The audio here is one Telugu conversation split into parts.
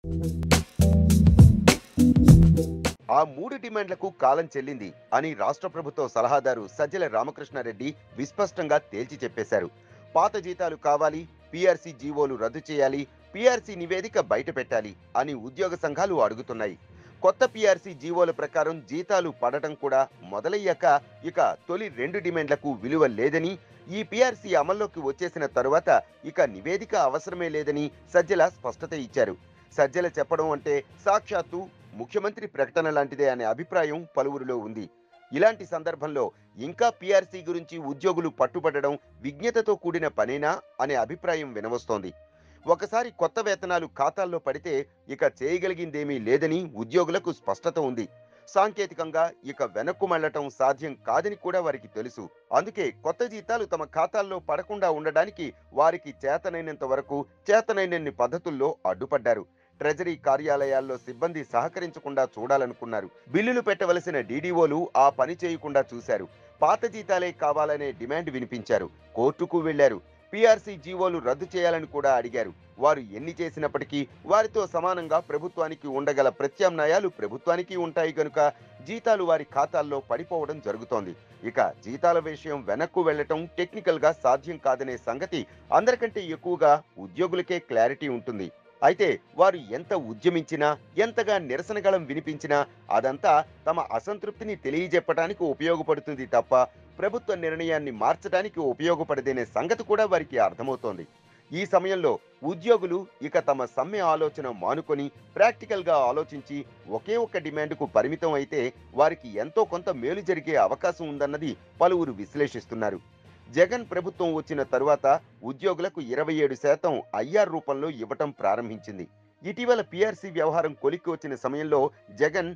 ఆ 3 డిమాండ్లకు కాలం చెల్లింది అని రాష్ట్ర ప్రభుత్వ సలహాదారు సజ్జల రామకృష్ణారెడ్డి విస్పష్టంగా తేల్చి చెప్పేశారు. పాత జీతాలు కావాలి, పీఆర్సీ జీవోలు రద్దు చేయాలి, పీఆర్సీ నివేదిక బయట పెట్టాలి అని ఉద్యోగ సంఘాలు అడుగుతున్నాయి. కొత్త పీఆర్సీ జీవోల ప్రకారం జీతాలు పడటం కూడా మొదలయ్యాక ఇక తొలి 2 డిమాండ్లకు విలువ లేదని, ఈ పీఆర్సీ అమల్లోకి వచ్చేసిన తరువాత ఇక నివేదిక అవసరమే లేదని సజ్జల స్పష్టత ఇచ్చారు. సజ్జల చెప్పడం అంటే సాక్షాత్తు ముఖ్యమంత్రి ప్రకటన లాంటిదే అనే అభిప్రాయం పలువురిలో ఉంది. ఇలాంటి సందర్భంలో ఇంకా పీఆర్సీ గురించి ఉద్యోగులు పట్టుబడడం విజ్ఞతతో కూడిన పనేనా అనే అభిప్రాయం వినవస్తోంది. ఒకసారి కొత్త వేతనాలు ఖాతాల్లో పడితే ఇక చేయగలిగిందేమీ లేదని ఉద్యోగులకు స్పష్టత ఉంది. సాంకేతికంగా ఇక వెనక్కు మళ్లటం సాధ్యం కాదని కూడా వారికి తెలుసు. అందుకే కొత్త జీతాలు తమ ఖాతాల్లో పడకుండా ఉండడానికి వారికి చేతనైనంత వరకు చేతనైనన్ని పద్ధతుల్లో అడ్డుపడ్డారు. ట్రెజరీ కార్యాలయాల్లో సిబ్బంది సహకరించకుండా చూడాలనుకున్నారు. బిల్లులు పెట్టవలసిన డీడీఓలు ఆ పని చేయకుండా చూశారు. పాత జీతాలే కావాలనే డిమాండ్ వినిపించారు. కోర్టుకు వెళ్లారు. పీఆర్సీ జీవోలు రద్దు చేయాలని కూడా అడిగారు. వారు ఎన్ని చేసినప్పటికీ వారితో సమానంగా ప్రభుత్వానికి ఉండగల ప్రత్యామ్నాయాలు ప్రభుత్వానికి ఉంటాయి కనుక జీతాలు వారి ఖాతాల్లో పడిపోవడం జరుగుతోంది. ఇక జీతాల విషయం వెనక్కు వెళ్లటం టెక్నికల్ గా సాధ్యం కాదనే సంగతి అందరికంటే ఎక్కువగా ఉద్యోగులకే క్లారిటీ ఉంటుంది. అయితే వారు ఎంత ఉద్యమించినా, ఎంతగా నిరసనగళం వినిపించినా అదంతా తమ అసంతృప్తిని తెలియజెప్పడానికి ఉపయోగపడుతుంది తప్ప ప్రభుత్వ నిర్ణయాన్ని మార్చడానికి ఉపయోగపడదనే సంగతి కూడా వారికి అర్థమవుతోంది. ఈ సమయంలో ఉద్యోగులు ఇక తమ సమ్మె ఆలోచన మానుకొని ప్రాక్టికల్ గా ఆలోచించి ఒకే ఒక్క డిమాండ్కు పరిమితం అయితే వారికి ఎంతో కొంత మేలు జరిగే అవకాశం ఉందన్నది పలువురు విశ్లేషిస్తున్నారు. జగన్ ప్రభుత్వం వచ్చిన తరువాత ఉద్యోగులకు 27% ఐఆర్ రూపంలో ఇవ్వటం ప్రారంభించింది. ఇటీవల పీఆర్సీ వ్యవహారం కొలిక్కి వచ్చిన సమయంలో జగన్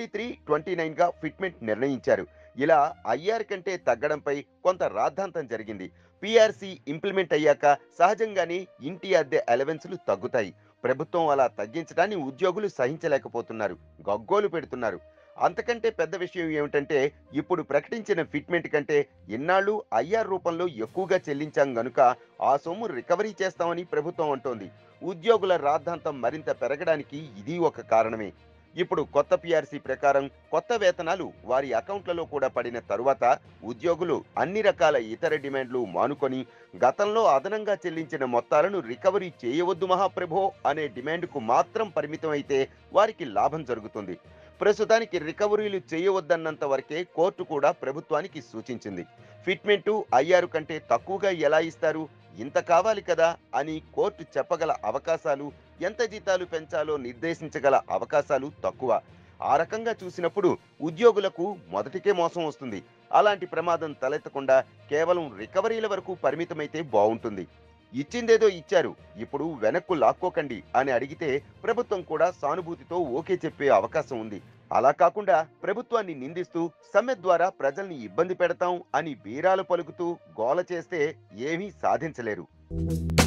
23-29 గా ఫిట్మెంట్ నిర్ణయించారు. ఇలా ఐఆర్ కంటే తగ్గడంపై కొంత రాద్ధాంతం జరిగింది. పీఆర్సీ ఇంప్లిమెంట్ అయ్యాక సహజంగానే ఇంటి అద్దె అలవెన్సులు తగ్గుతాయి. ప్రభుత్వం అలా తగ్గించడాన్ని ఉద్యోగులు సహించలేకపోతున్నారు, గగ్గోలు పెడుతున్నారు. అంతకంటే పెద్ద విషయం ఏమిటంటే ఇప్పుడు ప్రకటించిన ఫిట్మెంట్ కంటే ఇన్నాళ్ళు ఐఆర్ రూపంలో ఎక్కువగా చెల్లించాం గనుక ఆ సొమ్ము రికవరీ చేస్తామని ప్రభుత్వం అంటోంది. ఉద్యోగుల రాద్ధాంతం మరింత పెరగడానికి ఇది ఒక కారణమే. ఇప్పుడు కొత్త పీఆర్సీ ప్రకారం కొత్త వేతనాలు వారి అకౌంట్లలో కూడా పడిన తరువాత ఉద్యోగులు అన్ని రకాల ఇతర డిమాండ్లు మానుకొని గతంలో అదనంగా చెల్లించిన మొత్తాలను రికవరీ చేయవద్దు మహాప్రభో అనే డిమాండ్కు మాత్రం పరిమితం అయితే వారికి లాభం జరుగుతుంది. ప్రస్తుతానికి రికవరీలు చేయవద్దన్నంత వరకే కోర్టు కూడా ప్రభుత్వానికి సూచించింది. ఫిట్మెంటు ఐఆర్ కంటే తక్కువగా ఎలా ఇస్తారు, ఇంత కావాలి కదా అని కోర్టు చెప్పగల అవకాశాలు, ఎంత జీతాలు పెంచాలో నిర్దేశించగల అవకాశాలు తక్కువ. ఆ రకంగా చూసినప్పుడు ఉద్యోగులకు మొదటికే మోసం వస్తుంది. అలాంటి ప్రమాదం తలెత్తకుండా కేవలం రికవరీల వరకు పరిమితమైతే బాగుంటుంది. ఇచ్చిందేదో ఇచ్చారు, ఇప్పుడు వెనక్కు లాక్కోకండి అని అడిగితే ప్రభుత్వం కూడా సానుభూతితో ఓకే చెప్పే అవకాశం ఉంది. అలా కాకుండా ప్రభుత్వాన్ని నిందిస్తూ సమ్మె ద్వారా ప్రజల్ని ఇబ్బంది పెడతాం అని బీరాలు పలుకుతూ గోల చేస్తే ఏమీ సాధించలేరు.